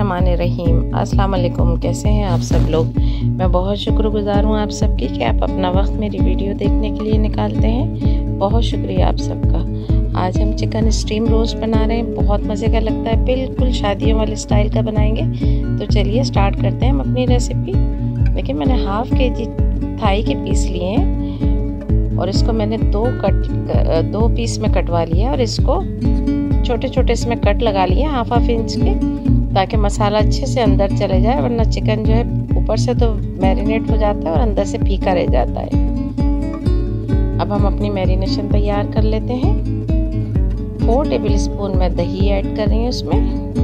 बिस्मिल्लाहिर्रहमानिर्रहीम। अस्सलाम वालेकुम। कैसे हैं आप सब लोग। मैं बहुत शुक्रगुज़ार हूँ आप सबकी कि आप अपना वक्त मेरी वीडियो देखने के लिए निकालते हैं। बहुत शुक्रिया आप सबका। आज हम चिकन स्टीम रोस्ट बना रहे हैं। बहुत मज़े का लगता है, बिल्कुल शादियों वाले स्टाइल का बनाएंगे। तो चलिए स्टार्ट करते हैं हम अपनी रेसिपी। देखिए मैंने हाफ़ केजी थाई के पीस लिए हैं और इसको मैंने दो पीस में कटवा लिया और इसको छोटे छोटे इसमें कट लगा लिए हाफ इंच के, ताकि मसाला अच्छे से अंदर चले जाए, वरना चिकन जो है ऊपर से तो मैरिनेट हो जाता है और अंदर से फीका रह जाता है। अब हम अपनी मैरिनेशन तैयार कर लेते हैं। 4 टेबल स्पून मैं दही ऐड कर रही हूँ उसमें।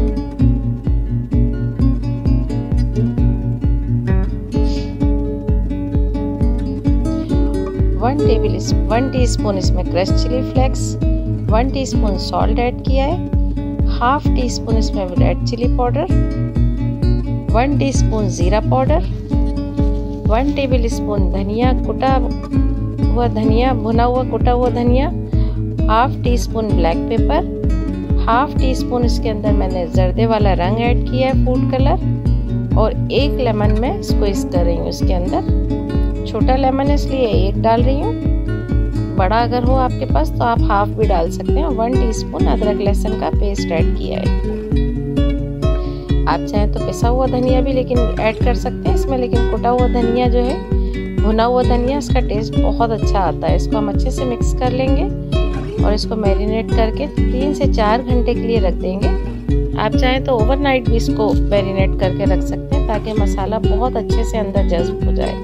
वन टीस्पून इसमें crush chilli flakes, 1 teaspoon salt add किया है, हाफ टी स्पून इसमें रेड चिली पाउडर, 1 टीस्पून जीरा पाउडर, 1 टेबल स्पून धनिया भुना हुआ कुटा हुआ धनिया, half teaspoon black pepper, half teaspoon इसके अंदर मैंने जर्दे वाला रंग ऐड किया है फूड कलर, और 1 लेमन में स्क्वीज कर रही हूँ इसके अंदर। छोटा लेमन है इसलिए 1 डाल रही हूँ, बड़ा अगर हो आपके पास तो आप हाफ भी डाल सकते हैं। 1 टीस्पून अदरक लहसुन का पेस्ट ऐड किया है। आप चाहें तो पिसा हुआ धनिया भी लेकिन ऐड कर सकते हैं इसमें, लेकिन कुटा हुआ धनिया जो है, भुना हुआ धनिया, इसका टेस्ट बहुत अच्छा आता है। इसको हम अच्छे से मिक्स कर लेंगे और इसको मैरिनेट करके 3 से 4 घंटे के लिए रख देंगे। आप चाहें तो ओवरनाइट भी इसको मैरिनेट करके रख सकते हैं, ताकि मसाला बहुत अच्छे से अंदर जज्ब हो जाए।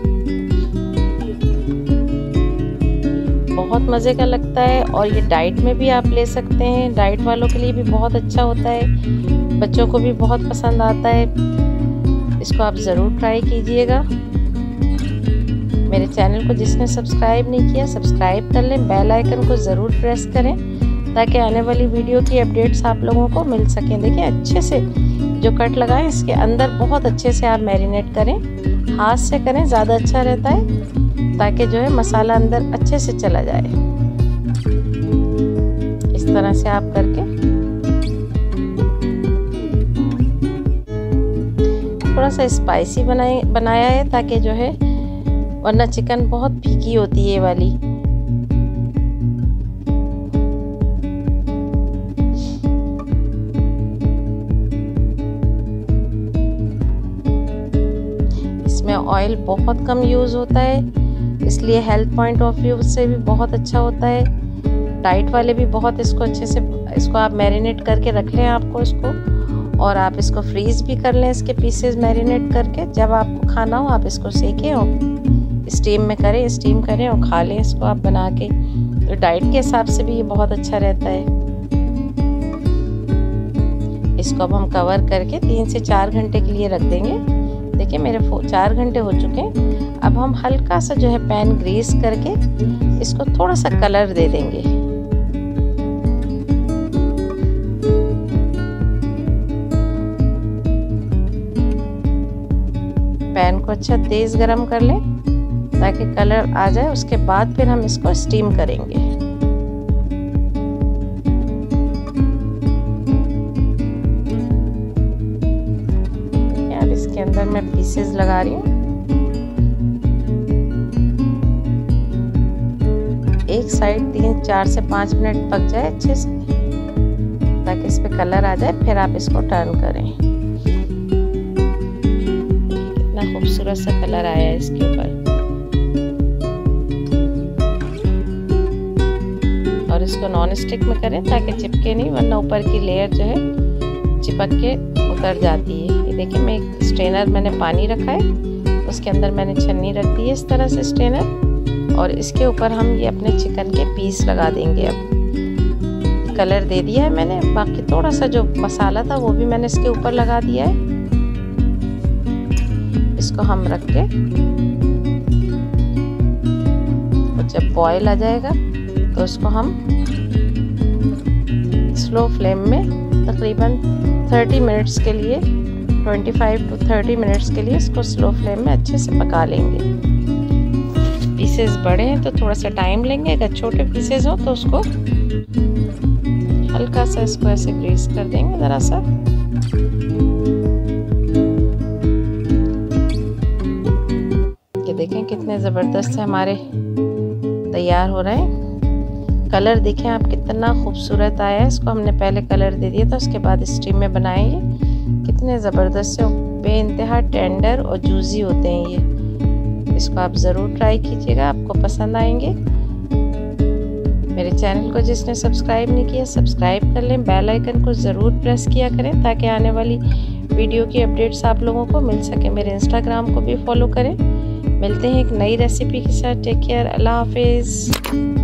बहुत मज़े का लगता है और ये डाइट में भी आप ले सकते हैं। डाइट वालों के लिए भी बहुत अच्छा होता है, बच्चों को भी बहुत पसंद आता है। इसको आप ज़रूर ट्राई कीजिएगा। मेरे चैनल को जिसने सब्सक्राइब नहीं किया सब्सक्राइब कर लें, बेल आइकन को ज़रूर प्रेस करें, ताकि आने वाली वीडियो की अपडेट्स आप लोगों को मिल सकें। देखिए अच्छे से जो कट लगाएं इसके अंदर बहुत अच्छे से आप मैरिनेट करें, हाथ से करें ज़्यादा अच्छा रहता है, ताकि जो है मसाला अंदर अच्छे से चला जाए। इस तरह से आप करके थोड़ा सा स्पाइसी बनाया है, ताकि जो है, वरना चिकन बहुत फीकी होती है ये वाली। इसमें ऑयल बहुत कम यूज़ होता है, इसलिए हेल्थ पॉइंट ऑफ व्यू से भी बहुत अच्छा होता है। डाइट वाले भी बहुत इसको अच्छे से, इसको आप मैरिनेट करके रख लें आपको इसको, और आप इसको फ्रीज़ भी कर लें इसके पीसेस मैरिनेट करके। जब आपको खाना हो आप इसको सेकें और स्टीम करें और खा लें इसको आप बना के। तो डाइट के हिसाब से भी ये बहुत अच्छा रहता है। इसको अब हम कवर करके 3 से 4 घंटे के लिए रख देंगे। देखिए मेरे 4 घंटे हो चुके हैं। अब हम हल्का सा जो है पैन ग्रीस करके इसको थोड़ा सा कलर दे देंगे। पैन को अच्छा तेज गरम कर लें ताकि कलर आ जाए। उसके बाद फिर हम इसको स्टीम करेंगे। अब इसके अंदर मैं पीसेस लगा रही हूँ। एक साइड 4 से 5 मिनट पक जाए अच्छे से, ताकि इस पे कलर आ जाए। फिर आप इसको टर्न करें। कितना खूबसूरत सा कलर आया है इसके ऊपर। और इसको नॉन स्टिक में करें ताकि चिपके नहीं, वरना ऊपर की लेयर जो है चिपक के उतर जाती है। ये देखिए मैं एक स्ट्रेनर मैंने पानी रखा है, उसके अंदर मैंने छन्नी रख दी है इस तरह से स्ट्रेनर, और इसके ऊपर हम ये अपने चिकन के पीस लगा देंगे। अब कलर दे दिया है मैंने, बाकी थोड़ा सा जो मसाला था वो भी मैंने इसके ऊपर लगा दिया है। इसको हम रख के, और जब बॉयल आ जाएगा तो इसको हम स्लो फ्लेम में तकरीबन 30 मिनट्स के लिए, 25 to 30 मिनट्स के लिए इसको स्लो फ्लेम में अच्छे से पका लेंगे। पीसेस बड़े हैं तो थोड़ा सा टाइम लेंगे, अगर छोटे पीसेस हो तो उसको हल्का सा इसको ऐसे ग्रीस कर देंगे ज़रा सा। देखें कितने ज़बरदस्त से हमारे तैयार हो रहे हैं। कलर देखें आप कितना खूबसूरत आया है। इसको हमने पहले कलर दे दिया था, उसके बाद स्टीम में बनाए। ये कितने ज़बरदस्त से बेइंतहा टेंडर और जूसी होते हैं ये। इसको आप ज़रूर ट्राई कीजिएगा, आपको पसंद आएंगे। मेरे चैनल को जिसने सब्सक्राइब नहीं किया सब्सक्राइब कर लें, बेल आइकन को ज़रूर प्रेस किया करें ताकि आने वाली वीडियो की अपडेट्स आप लोगों को मिल सके। मेरे इंस्टाग्राम को भी फॉलो करें। मिलते हैं एक नई रेसिपी के साथ। टेक केयर, अल्लाह हाफिज़।